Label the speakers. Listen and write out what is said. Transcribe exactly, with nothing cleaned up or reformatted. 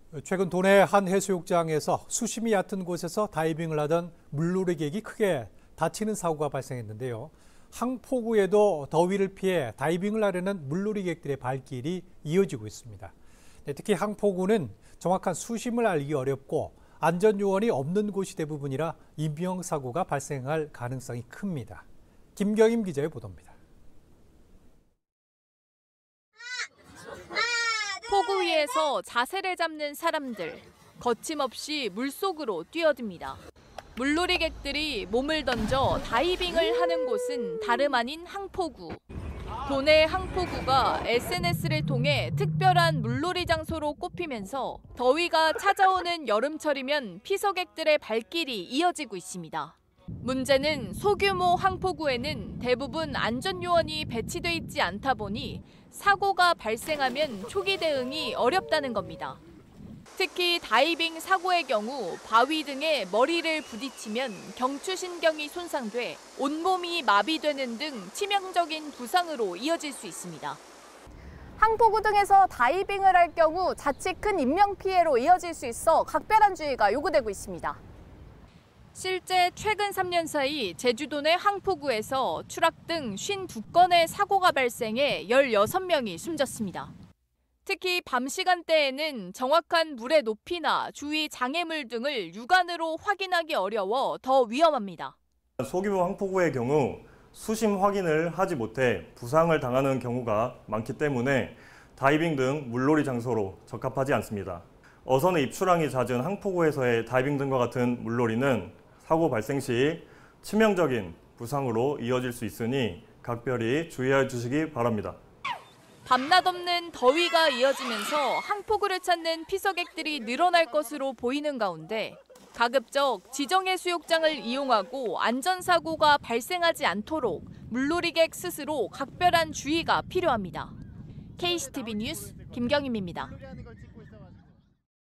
Speaker 1: 최근 도내 한 해수욕장에서 수심이 얕은 곳에서 다이빙을 하던 물놀이객이 크게 다치는 사고가 발생했는데요. 항포구에도 더위를 피해 다이빙을 하려는 물놀이객들의 발길이 이어지고 있습니다. 특히 항포구는 정확한 수심을 알기 어렵고 안전요원이 없는 곳이 대부분이라 인명사고가 발생할 가능성이 큽니다. 김경임 기자의 보도입니다.
Speaker 2: 포구 위에서 자세를 잡는 사람들, 거침없이 물속으로 뛰어듭니다. 물놀이객들이 몸을 던져 다이빙을 하는 곳은 다름 아닌 항포구. 도내 항포구가 에스엔에스를 통해 특별한 물놀이 장소로 꼽히면서 더위가 찾아오는 여름철이면 피서객들의 발길이 이어지고 있습니다. 문제는 소규모 항포구에는 대부분 안전요원이 배치돼 있지 않다 보니 사고가 발생하면 초기 대응이 어렵다는 겁니다. 특히 다이빙 사고의 경우 바위 등에 머리를 부딪히면 경추신경이 손상돼 온몸이 마비되는 등 치명적인 부상으로 이어질 수 있습니다.
Speaker 3: 항포구 등에서 다이빙을 할 경우 자칫 큰 인명피해로 이어질 수 있어 각별한 주의가 요구되고 있습니다.
Speaker 2: 실제 최근 삼 년 사이 제주도 내 항포구에서 추락 등 오십이 건의 사고가 발생해 열여섯 명이 숨졌습니다. 특히 밤 시간대에는 정확한 물의 높이나 주위 장애물 등을 육안으로 확인하기 어려워 더 위험합니다.
Speaker 4: 소규모 항포구의 경우 수심 확인을 하지 못해 부상을 당하는 경우가 많기 때문에 다이빙 등 물놀이 장소로 적합하지 않습니다. 어선의 입출항이 잦은 항포구에서의 다이빙 등과 같은 물놀이는 사고 발생 시 치명적인 부상으로 이어질 수 있으니 각별히 주의해 주시기 바랍니다.
Speaker 2: 밤낮 없는 더위가 이어지면서 항포구를 찾는 피서객들이 늘어날 것으로 보이는 가운데 가급적 지정해수욕장을 이용하고 안전사고가 발생하지 않도록 물놀이객 스스로 각별한 주의가 필요합니다. 케이씨티비 뉴스 김경임입니다.